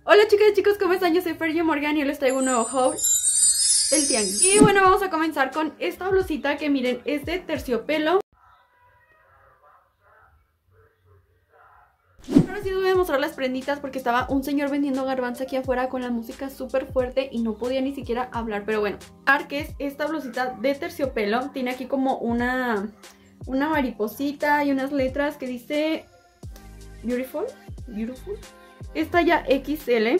Hola chicas y chicos, ¿cómo están? Yo soy Fergie Morgan y hoy les traigo un nuevo haul, el tianguis. Y bueno, vamos a comenzar con esta blusita que miren, es de terciopelo. Ahora sí les voy a mostrar las prenditas porque estaba un señor vendiendo garbanza aquí afuera con la música súper fuerte y no podía ni siquiera hablar, pero bueno. Que es esta blusita de terciopelo, tiene aquí como una mariposita y unas letras que dice Beautiful. Es talla XL.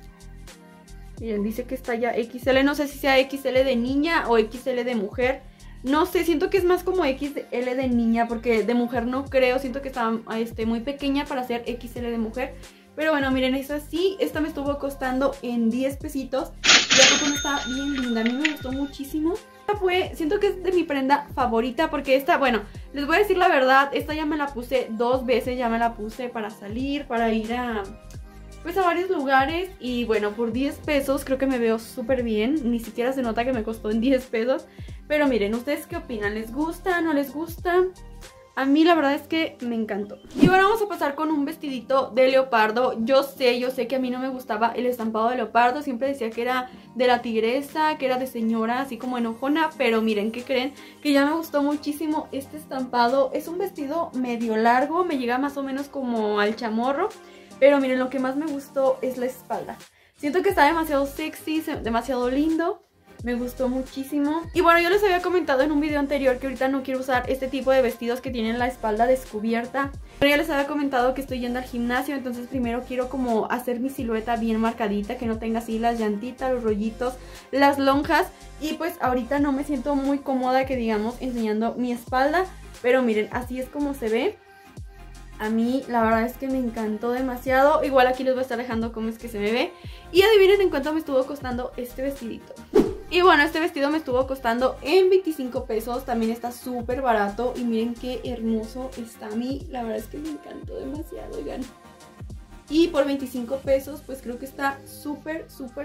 Miren, dice que es talla XL. No sé si sea XL de niña o XL de mujer. No sé, siento que es más como XL de niña, porque de mujer no creo. Siento que está muy pequeña para ser XL de mujer. Pero bueno, miren, es así. Esta me estuvo costando en 10 pesitos. Y a poco no está bien linda. A mí me gustó muchísimo. Siento que es de mi prenda favorita porque esta, bueno, les voy a decir la verdad, esta ya me la puse 2 veces, ya me la puse para salir, para ir a varios lugares y bueno, por 10 pesos creo que me veo súper bien, ni siquiera se nota que me costó en 10 pesos, pero miren, ¿ustedes qué opinan? ¿Les gusta? ¿No les gusta? A mí la verdad es que me encantó. Y bueno, vamos a pasar con un vestidito de leopardo. Yo sé que a mí no me gustaba el estampado de leopardo. Siempre decía que era de la tigresa, que era de señora, así como enojona. Pero miren, ¿qué creen? Que ya me gustó muchísimo este estampado. Es un vestido medio largo, me llega más o menos como al chamorro. Pero miren, lo que más me gustó es la espalda. Siento que está demasiado sexy, demasiado lindo. Me gustó muchísimo. Y bueno, yo les había comentado en un video anterior que ahorita no quiero usar este tipo de vestidos que tienen la espalda descubierta. Pero ya les había comentado que estoy yendo al gimnasio, entonces primero quiero como hacer mi silueta bien marcadita, que no tenga así las llantitas, los rollitos, las lonjas. Y pues ahorita no me siento muy cómoda, que digamos, enseñando mi espalda. Pero miren, así es como se ve. A mí la verdad es que me encantó demasiado. Igual aquí les voy a estar dejando cómo es que se me ve. Y adivinen en cuánto me estuvo costando este vestidito. Y bueno, este vestido me estuvo costando en 25 pesos. También está súper barato. Y miren qué hermoso está a mí. La verdad es que me encantó demasiado, oigan. Y por 25 pesos pues creo que está súper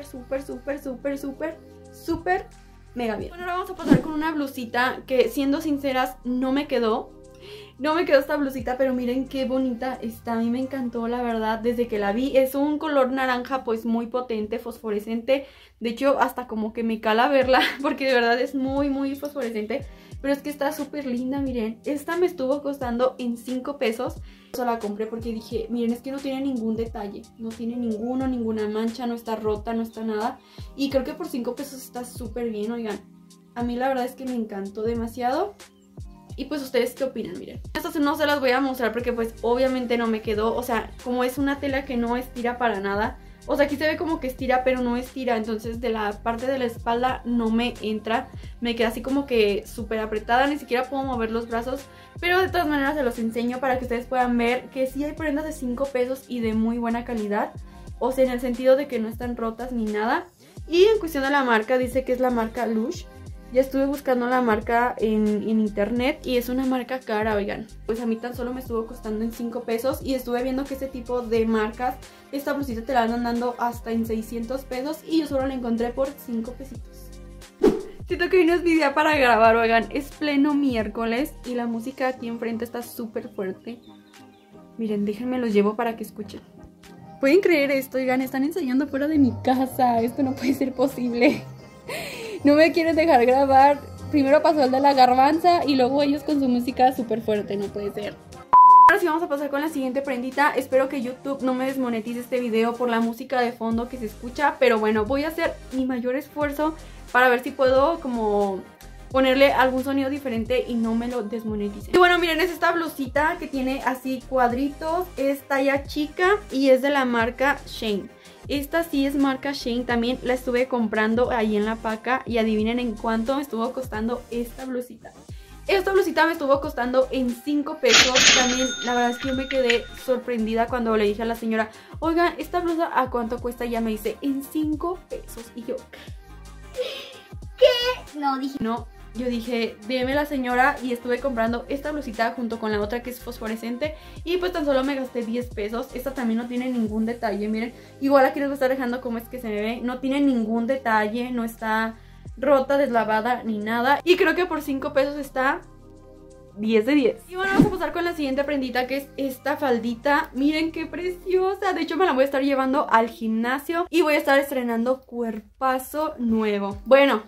mega bien. Bueno, ahora vamos a pasar con una blusita que, siendo sinceras, no me quedó. No me quedó esta blusita, pero miren qué bonita está. A mí me encantó, la verdad, desde que la vi. Es un color naranja pues muy potente, fosforescente. De hecho, hasta como que me cala verla, porque de verdad es muy fosforescente. Pero es que está súper linda, miren. Esta me estuvo costando en 5 pesos. Yo la compré porque dije, miren, es que no tiene ningún detalle. No tiene ninguna mancha, no está rota, no está nada. Y creo que por 5 pesos está súper bien, oigan. A mí la verdad es que me encantó demasiado. Y pues ustedes qué opinan, miren. Estas no se las voy a mostrar porque pues obviamente no me quedó. O sea, como es una tela que no estira para nada. O sea, aquí se ve como que estira pero no estira. Entonces de la parte de la espalda no me entra. Me queda así como que súper apretada. Ni siquiera puedo mover los brazos. Pero de todas maneras se los enseño para que ustedes puedan ver que sí hay prendas de 5 pesos y de muy buena calidad. O sea, en el sentido de que no están rotas ni nada. Y en cuestión de la marca, dice que es la marca Lush. Ya estuve buscando la marca en internet y es una marca cara, oigan. Pues a mí tan solo me estuvo costando en 5 pesos y estuve viendo que este tipo de marcas, esta blusita te la andan dando hasta en 600 pesos y yo solo la encontré por 5 pesitos. Siento que hoy no es mi día para grabar, oigan. Es pleno miércoles y la música aquí enfrente está súper fuerte. Miren, déjenme los llevo para que escuchen. ¿Pueden creer esto? Oigan, están ensayando fuera de mi casa. Esto no puede ser posible. No me quieren dejar grabar. Primero pasó el de la garbanza y luego ellos con su música súper fuerte. No puede ser. Ahora sí vamos a pasar con la siguiente prendita. Espero que YouTube no me desmonetice este video por la música de fondo que se escucha. Pero bueno, voy a hacer mi mayor esfuerzo para ver si puedo como ponerle algún sonido diferente y no me lo desmonetice. Y bueno, miren, es esta blusita que tiene así cuadritos. Es talla chica y es de la marca Shein. Esta sí es marca Shein, también la estuve comprando ahí en la paca y adivinen en cuánto me estuvo costando esta blusita. Esta blusita me estuvo costando en 5 pesos, también la verdad es que yo me quedé sorprendida cuando le dije a la señora, oiga, ¿esta blusa a cuánto cuesta? Y ella me dice, en 5 pesos. Y yo, ¿qué? No, dije, no. Yo dije, deme la señora, y estuve comprando esta blusita junto con la otra que es fosforescente. Y pues tan solo me gasté 10 pesos. Esta también no tiene ningún detalle, miren. Igual aquí les voy a estar dejando cómo es que se me ve. No tiene ningún detalle, no está rota, deslavada ni nada. Y creo que por 5 pesos está 10 de 10. Y bueno, vamos a pasar con la siguiente prendita, que es esta faldita. Miren qué preciosa. De hecho, me la voy a estar llevando al gimnasio y voy a estar estrenando cuerpazo nuevo. Bueno,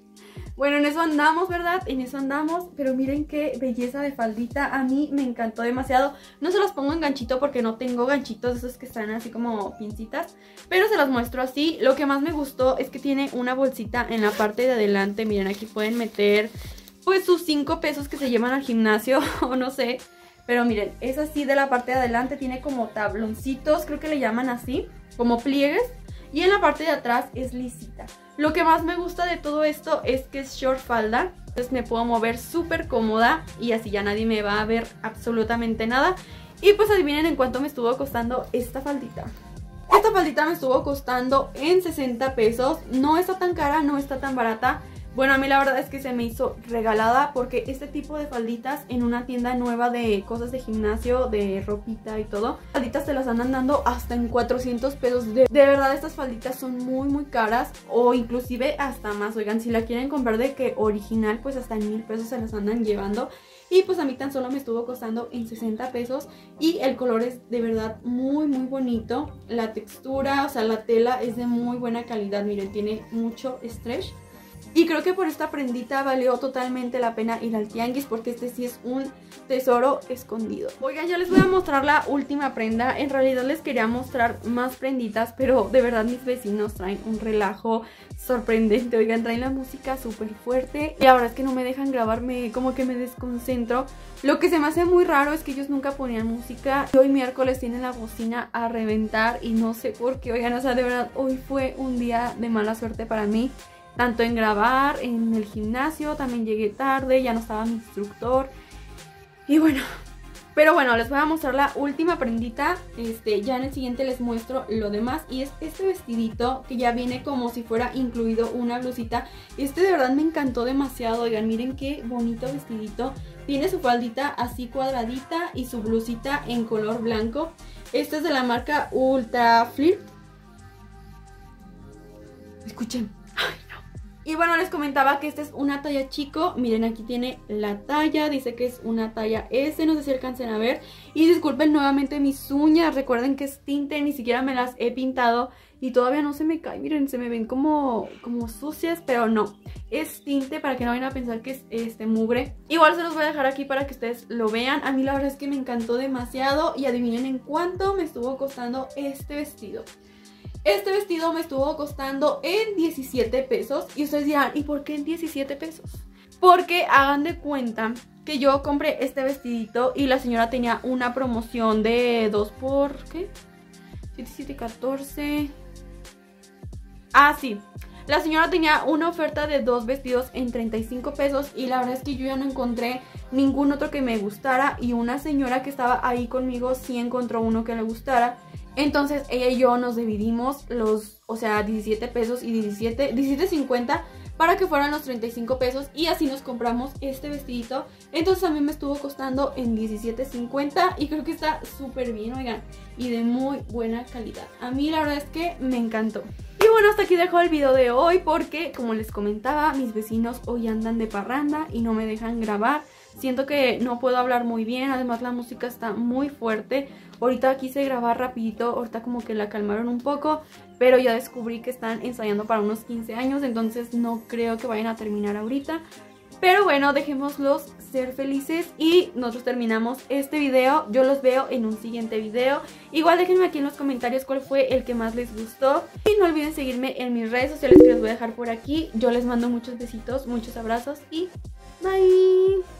en eso andamos, ¿verdad? En eso andamos, pero miren qué belleza de faldita. A mí me encantó demasiado. No se las pongo en ganchito porque no tengo ganchitos, esos que están así como pincitas, pero se las muestro así. Lo que más me gustó es que tiene una bolsita en la parte de adelante. Miren, aquí pueden meter pues sus 5 pesos que se llevan al gimnasio o no sé. Pero miren, es así de la parte de adelante, tiene como tabloncitos, creo que le llaman así, como pliegues. Y en la parte de atrás es lisita. Lo que más me gusta de todo esto es que es short falda. Entonces me puedo mover súper cómoda y así ya nadie me va a ver absolutamente nada. Y pues adivinen en cuánto me estuvo costando esta faldita. Esta faldita me estuvo costando en 60 pesos. No está tan cara, no está tan barata. Bueno, a mí la verdad es que se me hizo regalada porque este tipo de falditas en una tienda nueva de cosas de gimnasio, de ropita y todo, falditas te las andan dando hasta en 400 pesos. De verdad estas falditas son muy caras o inclusive hasta más. Oigan, si la quieren comprar de que original, pues hasta en 1000 pesos se las andan llevando. Y pues a mí tan solo me estuvo costando en 60 pesos y el color es de verdad muy bonito. La textura, o sea, la tela es de muy buena calidad. Miren, tiene mucho stretch. Y creo que por esta prendita valió totalmente la pena ir al tianguis porque este sí es un tesoro escondido. Oigan, ya les voy a mostrar la última prenda. En realidad les quería mostrar más prenditas, pero de verdad mis vecinos traen un relajo sorprendente. Oigan, traen la música súper fuerte y la verdad es que no me dejan grabarme, como que me desconcentro. Lo que se me hace muy raro es que ellos nunca ponían música y hoy miércoles tienen la bocina a reventar y no sé por qué. Oigan, o sea, de verdad hoy fue un día de mala suerte para mí. Tanto en grabar, en el gimnasio, también llegué tarde, ya no estaba mi instructor. Y bueno, pero bueno, les voy a mostrar la última prendita. Ya en el siguiente les muestro lo demás. Y es este vestidito que ya viene como si fuera incluido una blusita. De verdad me encantó demasiado. Oigan, miren qué bonito vestidito. Tiene su faldita así cuadradita y su blusita en color blanco. Este es de la marca Ultra Flirt. Escuchen. Y bueno, les comentaba que esta es una talla chico. Miren, aquí tiene la talla. Dice que es una talla S. No sé si alcancen a ver. Y disculpen nuevamente mis uñas. Recuerden que es tinte. Ni siquiera me las he pintado. Y todavía no se me cae. Miren, se me ven como sucias. Pero no. Es tinte para que no vayan a pensar que es mugre. Igual se los voy a dejar aquí para que ustedes lo vean. A mí la verdad es que me encantó demasiado. Y adivinen en cuánto me estuvo costando este vestido. Este vestido me estuvo costando en 17 pesos. Y ustedes dirán, ¿y por qué en 17 pesos? Porque hagan de cuenta que yo compré este vestidito y la señora tenía una promoción de 2 por... ¿qué? 7, 7, 14... Ah, sí. La señora tenía una oferta de 2 vestidos en 35 pesos y la verdad es que yo ya no encontré ningún otro que me gustara. Y una señora que estaba ahí conmigo sí encontró uno que le gustara. Entonces ella y yo nos dividimos los, o sea, 17 pesos y 17.50 para que fueran los 35 pesos y así nos compramos este vestidito. Entonces a mí me estuvo costando en 17.50 y creo que está súper bien, oigan, y de muy buena calidad. A mí la verdad es que me encantó. Y bueno, hasta aquí dejo el video de hoy porque, como les comentaba, mis vecinos hoy andan de parranda y no me dejan grabar. Siento que no puedo hablar muy bien, además la música está muy fuerte. Ahorita quise grabar rapidito, ahorita como que la calmaron un poco, pero ya descubrí que están ensayando para unos 15 años, entonces no creo que vayan a terminar ahorita. Pero bueno, dejémoslos ser felices y nosotros terminamos este video. Yo los veo en un siguiente video. Igual déjenme aquí en los comentarios cuál fue el que más les gustó. Y no olviden seguirme en mis redes sociales que les voy a dejar por aquí. Yo les mando muchos besitos, muchos abrazos y bye.